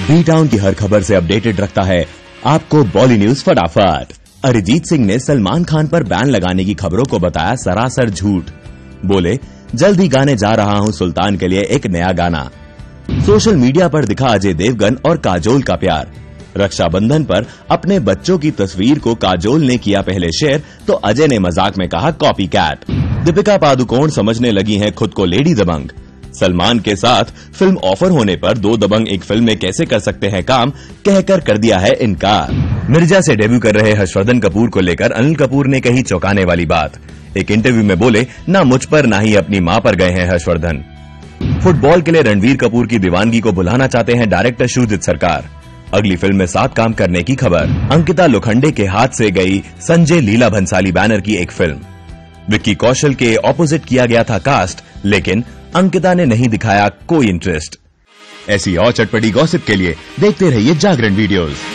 B town की हर खबर से अपडेटेड रखता है आपको बॉली न्यूज फटाफट। अरिजीत सिंह ने सलमान खान पर बैन लगाने की खबरों को बताया सरासर झूठ। बोले, जल्द ही गाने जा रहा हूं सुल्तान के लिए एक नया गाना। सोशल मीडिया पर दिखा अजय देवगन और काजोल का प्यार। रक्षाबंधन पर अपने बच्चों की तस्वीर को काजोल ने किया पहले शेयर तो अजय ने मजाक में कहा कॉपी कैट। दीपिका पादुकोण समझने लगी हैं खुद को लेडी दबंग। सलमान के साथ फिल्म ऑफर होने पर दो दबंग एक फिल्म में कैसे कर सकते हैं काम, कहकर कर दिया है इनकार। मिर्जा से डेब्यू कर रहे हर्षवर्धन कपूर को लेकर अनिल कपूर ने कही चौंकाने वाली बात। एक इंटरव्यू में बोले, ना मुझ पर ना ही अपनी मां पर गए हैं हर्षवर्धन। फुटबॉल के लिए रणवीर कपूर की दीवानगी को भुलाना चाहते हैं डायरेक्टर शुजित सरकार। अगली फिल्म में साथ काम करने की खबर। अंकिता लोखंडे के हाथ से गई संजय लीला भंसाली बैनर की एक फिल्म। विक्की कौशल के ऑपोजिट किया गया था कास्ट, लेकिन अंकिता ने नहीं दिखाया कोई इंटरेस्ट। ऐसी और चटपटी गॉसिप के लिए देखते रहिए जागरण वीडियोस।